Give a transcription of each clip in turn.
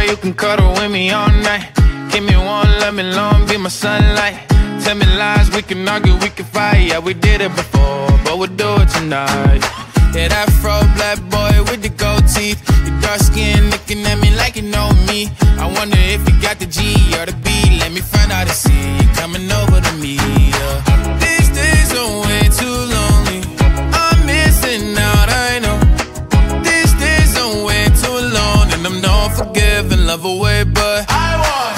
you can cuddle with me all night. Give me one, let me long, be my sunlight. Tell me lies, we can argue, we can fight. Yeah, we did it before, but we'll do it tonight. Yeah, that afro black boy with the gold teeth. Your dark skin looking at me like you know me. I wonder if you got the G or the B. Let me find out and see you coming over to me. These days are way too lonely. I'm missing out, I know. These days are way too long, and I'm not forgiving, love away, but I want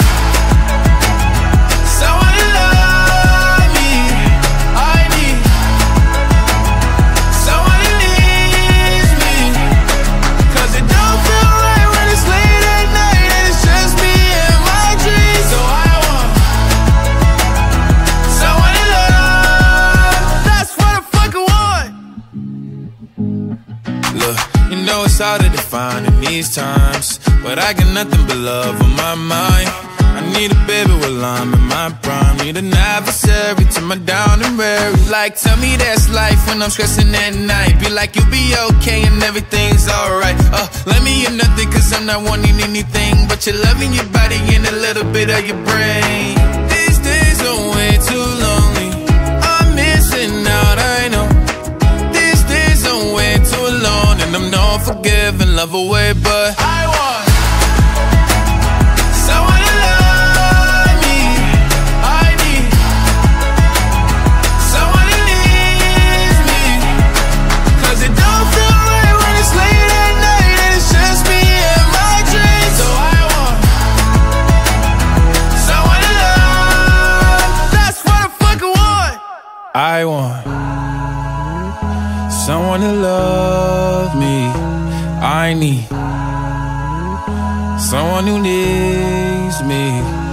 someone to love me. I need someone who needs me, 'cause it don't feel right when it's late at night and it's just me and my dreams. So I want someone to love. That's what I fucking want. Look, you know it's hard to define in these times, but I got nothing but love on my mind. I need a baby while I'm in my prime. Need an adversary to my down and weary. Like, tell me that's life when I'm stressing at night. Be like, you'll be okay and everything's alright. Let me in nothing, 'cause I'm not wanting anything but your love in your body and a little bit of your brain. These days are way too lonely. I'm missing out, I know. These days are way too long, and I'm not forgiving, love away, but I want someone to love me. I need someone who needs me, 'cause it don't feel right when it's late at night and it's just me and my dreams. So I want someone to love. That's what I fucking want. I want someone to love me. I need someone who needs me.